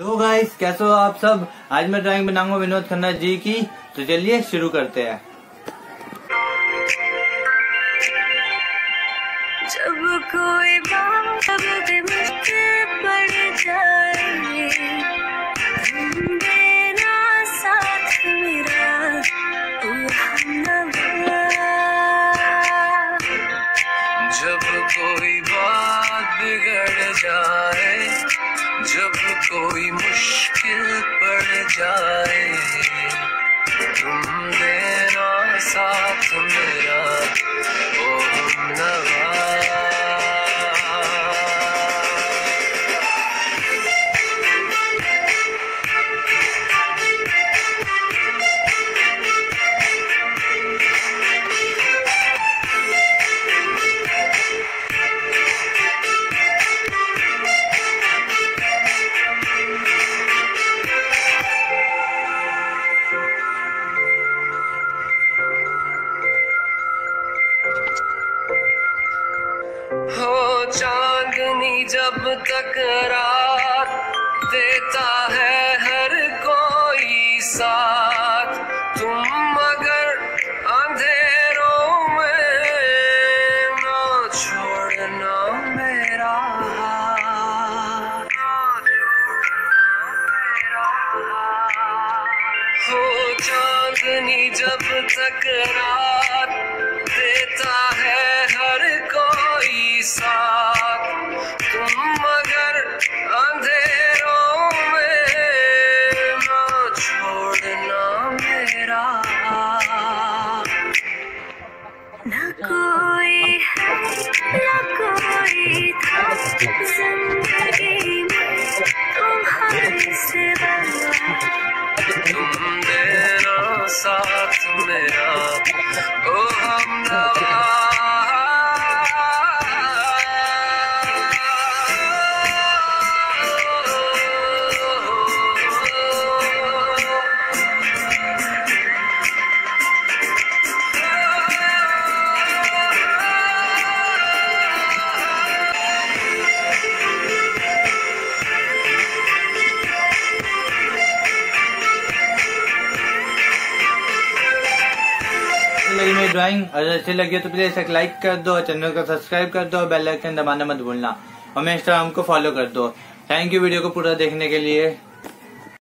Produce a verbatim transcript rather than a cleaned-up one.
तो गाइस कैसे हो आप सब। आज मैं ड्राइंग बनाऊंगा विनोद खन्ना जी की। तो चलिए शुरू करते हैं। जब कोई बात मुश्किल पड़ जाए, देना साथ मेरा जब कोई बात बिगड़ जाए, जब कोई मुश्किल पड़ जाए, तुम देना साथ मेरा ओ हमनवा। हो चांदनी जब तक रात देता है हर कोई साथ, तुम मगर अंधेरों में ना छोड़ना मेरा हाथ। हो चांदनी जब तक रात देता है हर कोई साथ, तुम मगर अंधेरों में ना छोड़ना मेरा। न कोई है न कोई था जिंदगी में तुम्हारे सिवा, तुम देना साथ मेरा ओ हमनवा। लगी मेरी ड्राइंग अगर अच्छी लगी तो प्लीज एक लाइक कर दो, चैनल को सब्सक्राइब कर दो, बेल आइकन दबाना मत भूलना और मेरे इंस्टाग्राम को फॉलो कर दो। थैंक यू वीडियो को पूरा देखने के लिए।